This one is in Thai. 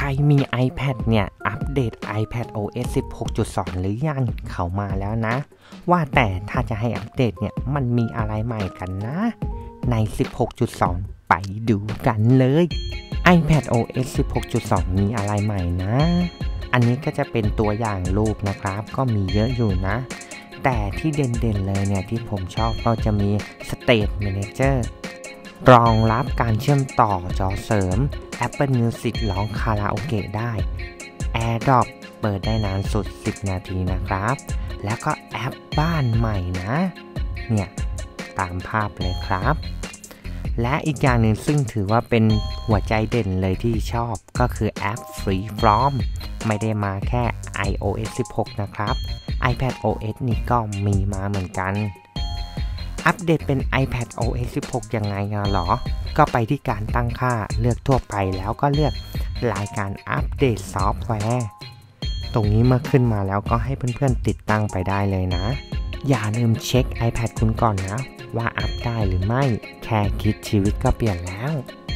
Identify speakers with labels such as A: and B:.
A: รมี iPad เนี่ยอัปเดต iPadOS 16.2 หรือยังเขามาแล้วนะว่าแต่ถ้าจะให้อัปเดตเนี่ยมันมีอะไรใหม่กันนะใน 16.2 ไปดูกันเลย iPadOS 16.2 มีอะไรใหม่นะอันนี้ก็จะเป็นตัวอย่างรูปนะครับก็มีเยอะอยู่นะแต่ที่เด่นๆเลยเนี่ยที่ผมชอบก็จะมี Stage Manager รองรับการเชื่อมต่อจอเสริม Apple Music ร้องคาราโอเกะได้ AirDrop เปิดได้นานสุด10นาทีนะครับแล้วก็แอปบ้านใหม่นะเนี่ยตามภาพเลยครับและอีกอย่างหนึ่งซึ่งถือว่าเป็นหัวใจเด่นเลยที่ชอบก็คือแอป Freeform ไม่ได้มาแค่ iOS 16 นะครับ iPadOS นี่ก็มีมาเหมือนกันอัปเดตเป็น iPadOS 16 ยังไงหรอก็ไปที่การตั้งค่าเลือกทั่วไปแล้วก็เลือกรายการอัปเดตซอฟต์แวร์ตรงนี้เมื่อขึ้นมาแล้วก็ให้เพื่อนๆติดตั้งไปได้เลยนะอย่าลืมเช็ค iPad คุณก่อนนะว่าอัปได้หรือไม่แค่คิดชีวิตก็เปลี่ยนแล้ว